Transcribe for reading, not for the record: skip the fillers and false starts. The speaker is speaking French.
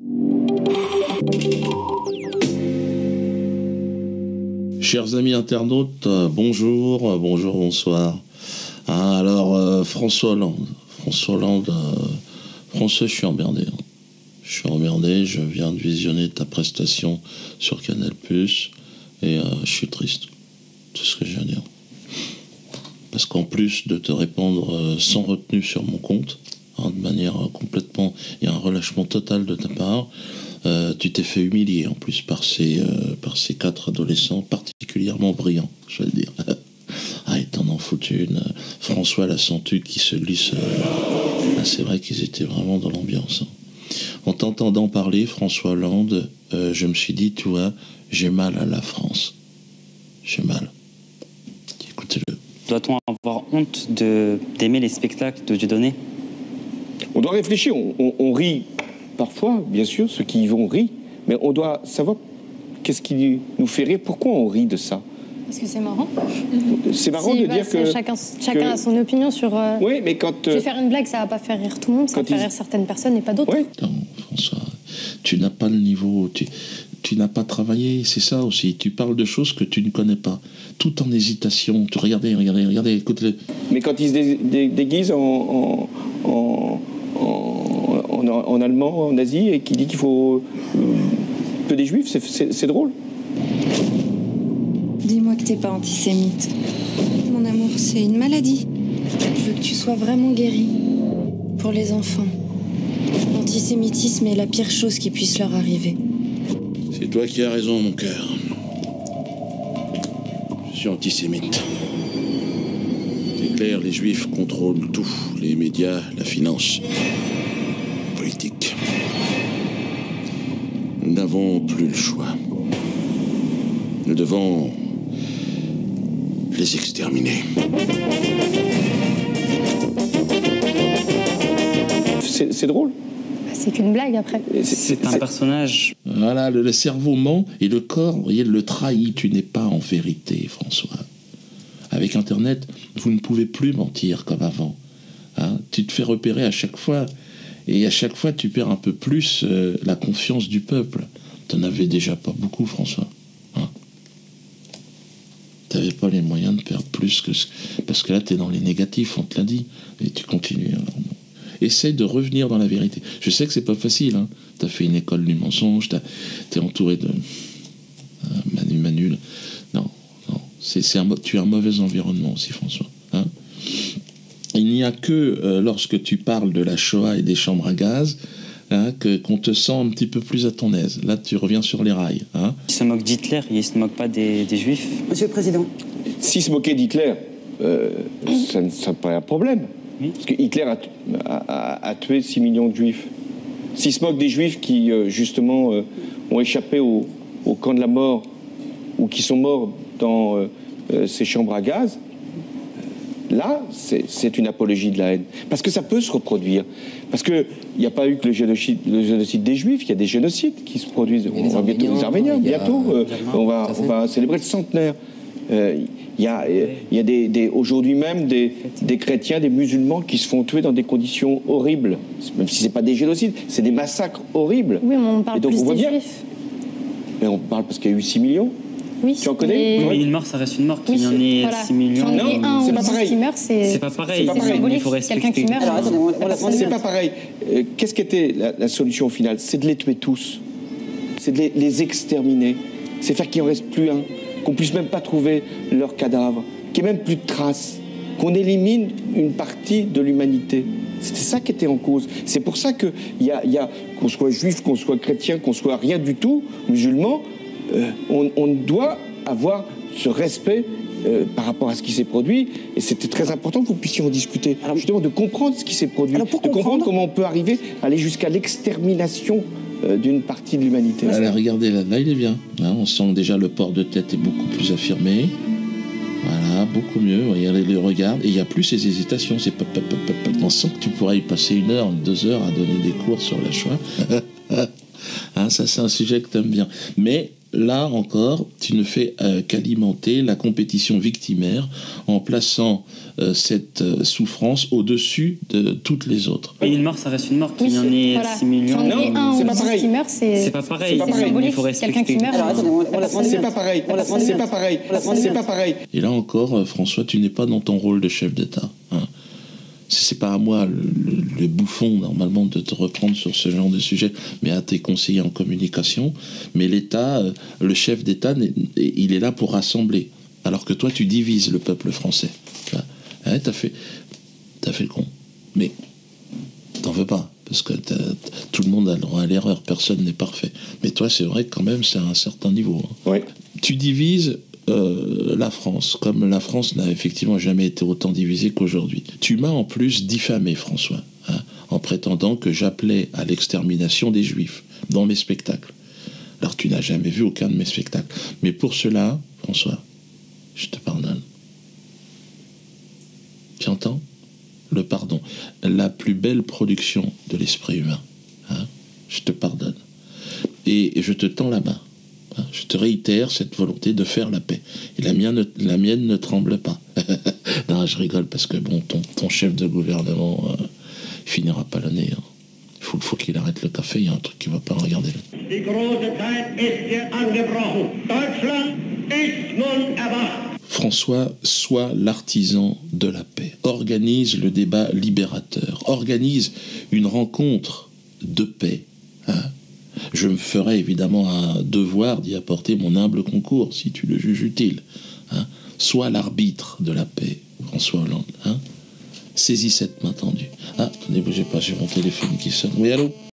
Chers amis internautes, bonjour, bonsoir. Alors, François Hollande, François, je suis emmerdé. Je viens de visionner ta prestation sur Canal+, et je suis triste. C'est ce que j'ai à dire. Parce qu'en plus de te répondre sans retenue sur mon compte, de manière complètement... Il y a un relâchement total de ta part. Tu t'es fait humilier en plus par ces 4 adolescents particulièrement brillants, je vais le dire. Ils t'en ont foutu une. François la sentue qui se glisse. C'est vrai qu'ils étaient vraiment dans l'ambiance. En t'entendant parler, François Hollande, je me suis dit, tu vois, j'ai mal à la France. J'ai mal. Écoutez-le. Doit-on avoir honte d'aimer les spectacles de Dieudonné ? On doit réfléchir. On rit parfois, bien sûr, ceux qui y vont rient, mais on doit savoir qu'est-ce qui nous fait rire, pourquoi on rit de ça. Parce que c'est marrant. C'est marrant de dire que... Chacun a son opinion sur... Oui, mais quand... Je vais faire une blague, ça va pas faire rire tout le monde, ça va faire rire certaines personnes et pas d'autres. Oui. Non, François, tu n'as pas le niveau, tu n'as pas travaillé, c'est ça aussi. Tu parles de choses que tu ne connais pas, tout en hésitation. Regardez, écoute-le. Mais quand ils se déguisent en allemand, en Asie, et qui dit qu'il faut peu des juifs, c'est drôle. Dis-moi que t'es pas antisémite. Mon amour, c'est une maladie. Je veux que tu sois vraiment guéri. Pour les enfants. L'antisémitisme est la pire chose qui puisse leur arriver. C'est toi qui as raison, mon cœur. Je suis antisémite. C'est clair, les juifs contrôlent tout. Les médias, la finance, politique. Nous n'avons plus le choix. Nous devons les exterminer. C'est drôle. C'est qu'une blague après. C'est un personnage. Voilà, le cerveau ment et le corps, voyez, le trahit. Tu n'es pas en vérité, François. Avec Internet, vous ne pouvez plus mentir comme avant. Tu te fais repérer à chaque fois. Et à chaque fois, tu perds un peu plus la confiance du peuple. Tu n'en avais déjà pas beaucoup, François. Tu n'avais pas les moyens de perdre plus que... Parce que là, tu es dans les négatifs, on te l'a dit. Et tu continues. Alors, bon. Essaye de revenir dans la vérité. Je sais que c'est pas facile. Tu as fait une école du mensonge. Tu es entouré de... Manu. Non. Tu as un mauvais environnement aussi, François. Il n'y a que lorsque tu parles de la Shoah et des chambres à gaz qu'on te sent un petit peu plus à ton aise. Là, tu reviens sur les rails. Il se moque d'Hitler, il se moque pas des Juifs. Monsieur le Président. S'il se moquait d'Hitler, ça ne serait pas un problème. Oui. Parce que Hitler a tué 6 millions de Juifs. S'il se moque des Juifs qui, justement, ont échappé au camp de la mort ou qui sont morts dans ces chambres à gaz, là, c'est une apologie de la haine. Parce que ça peut se reproduire. Parce qu'il n'y a pas eu que le génocide des Juifs, il y a des génocides qui se produisent. On va bientôt les Arméniens, bientôt. On va célébrer le centenaire. Il y a aujourd'hui même des chrétiens, des musulmans qui se font tuer dans des conditions horribles. Même si ce n'est pas des génocides, c'est des massacres horribles. Oui, mais on parle donc, plus on voit des bien. Juifs. Mais on parle parce qu'il y a eu 6 millions. Oui, tu en connais? Mais une mort, ça reste une mort. Qu'il y en ait 6 millions. Non, c'est pas pareil. Qui meurt, c'est pas pareil. C'est symbolique. Il faut quelqu'un qui meurt. Alors, attendez, c'est pas pareil. Qu'est-ce qu'était la solution finale? C'est de les tuer tous. C'est de les exterminer. C'est faire qu'il n'en reste plus un. Qu'on puisse même pas trouver leurs cadavres. Qu'il n'y ait même plus de traces. Qu'on élimine une partie de l'humanité. C'était ça qui était en cause. C'est pour ça qu'il y a qu'on soit juif, qu'on soit chrétien, qu'on soit rien du tout, musulman, on doit avoir ce respect par rapport à ce qui s'est produit. Et c'était très important que vous puissiez en discuter. Alors, justement, de comprendre ce qui s'est produit. De comprendre comment on peut aller jusqu'à l'extermination d'une partie de l'humanité. Allez, regardez, là, il est bien. On sent que déjà le port de tête est beaucoup plus affirmé. Voilà, beaucoup mieux. Regardez le regard. Et il n'y a plus ces hésitations. C'est pas. On sent que tu pourrais y passer 1 heure, 2 heures à donner des cours sur la Shoah. Ça, c'est un sujet que tu aimes bien. Mais là encore, tu ne fais qu'alimenter la compétition victimaire en plaçant cette souffrance au-dessus de toutes les autres. Et une mort, ça reste une mort. Qu'il y en ait 6 millions. Non, c'est pas pareil. Qui meurt, C'est pas pareil. C'est pas pareil. Il faut respecter. Quelqu'un qui meurt. C'est pas pareil. C'est pas pareil. C'est pas pareil. Et là encore, François, tu n'es pas dans ton rôle de chef d'État. Hein. C'est pas à moi, le bouffon, normalement, de te reprendre sur ce genre de sujet, mais à tes conseillers en communication. Mais l'État, le chef d'État, il est là pour rassembler. Alors que toi, tu divises le peuple français. Hein, t'as fait le con. Mais t'en veux pas, parce que tout le monde a le droit à l'erreur, personne n'est parfait. Mais toi, c'est vrai que quand même, c'est à un certain niveau. Hein. Ouais. Tu divises la France, comme la France n'a effectivement jamais été autant divisée qu'aujourd'hui. Tu m'as en plus diffamé, François, hein, en prétendant que j'appelais à l'extermination des Juifs dans mes spectacles. Alors tu n'as jamais vu aucun de mes spectacles. Mais pour cela, François, je te pardonne. Tu entends ? Le pardon. La plus belle production de l'esprit humain. Hein, je te pardonne. Et je te tends la main. Je te réitère cette volonté de faire la paix. Et la mienne ne tremble pas. Non, je rigole parce que bon, ton chef de gouvernement finira pas l'année. Hein. Il faut qu'il arrête le café, il y a un truc qui va pas regarder là. Die große Zeit ist hier angebrochen. Deutschland ist nun erwacht. François, sois l'artisan de la paix. Organise le débat libérateur. Organise une rencontre de paix. Hein. Je me ferai évidemment un devoir d'y apporter mon humble concours, si tu le juges utile. Hein. Sois l'arbitre de la paix, François Hollande. Hein. Saisis cette main tendue. Ah, attendez, bougez pas, j'ai mon téléphone qui sonne. Oui, allô ?